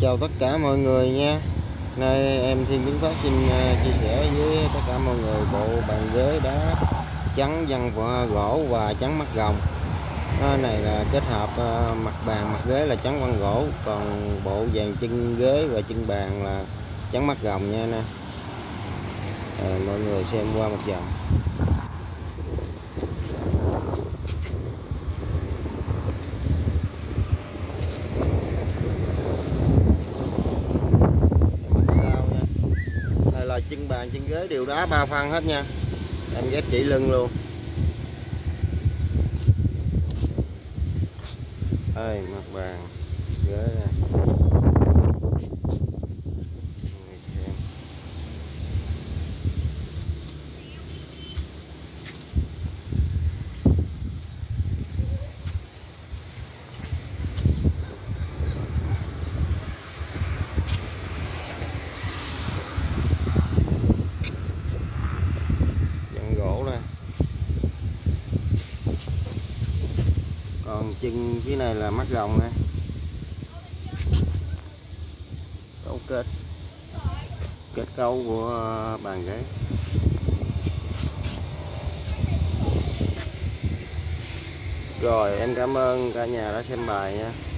Chào tất cả mọi người nha. Nay em Thiên Tiến Phát xin chia sẻ với tất cả mọi người bộ bàn ghế đá trắng vân gỗ và trắng mắt rồng. Này là kết hợp mặt bàn mặt ghế là trắng vân gỗ, còn bộ dàn chân ghế và chân bàn là trắng mắt rồng nha nè. Mọi người xem qua một vòng. Là chân bàn chân ghế đều đá 3 phân hết nha, em ghép chỉ lưng luôn. Đây mặt bàn ghế nè. Gỗ đây, còn chân phía này là mắt rồng nè, cấu kết cấu của bàn ghế. Rồi em cảm ơn cả nhà đã xem bài nha.